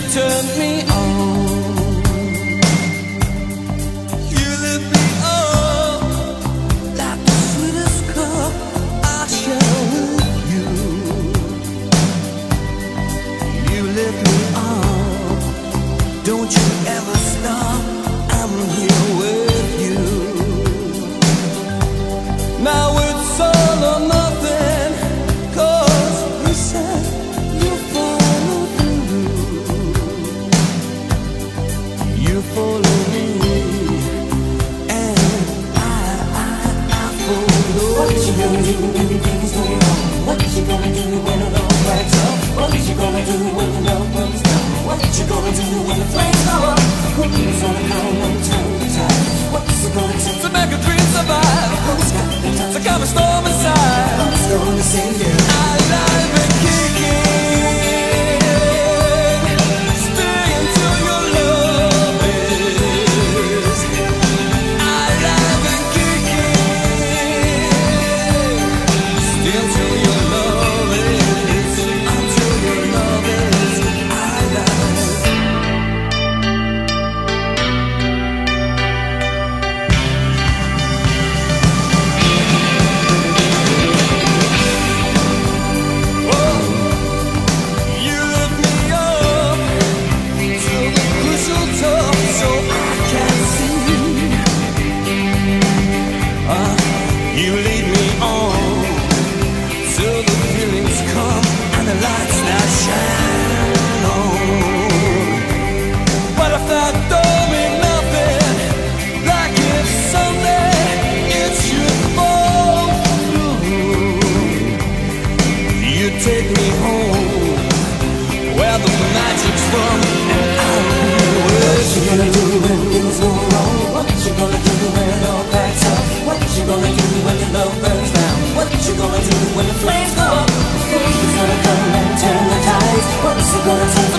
turn me on. You lift me up like the sweetest cup I share with you. You lift me up, don't you ever stop, I'm here with you. Now it's all or nothing, 'cause you said you follow through. You follow me, and I follow. What you gonna do when things go wrong? What you gonna do when the love cracks up? What you gonna do when the love burns down? What you gonna do when the flames go up? Who's gonna come and turn the tide? What's it gonna take To make a dream survive, who's got the time? to calm a storm inside. Who's gonna save you? Alive and kicking, stay until your love is. Alive and kicking, stay until your love is. Until your love is alive. You lift me up to the crucial top so I can see. You lead me on till the feelings come and the lights that shine on. But if that don't mean nothing, like if someday it should fall through, you take me home where the magic's from, and I'll be What with you you. gonna do when things go wrong? What you gonna do when it all backs up? What you gonna do when your love burns down? What you gonna do when the flames go up? Who's gonna come and turn the tides? What's it gonna take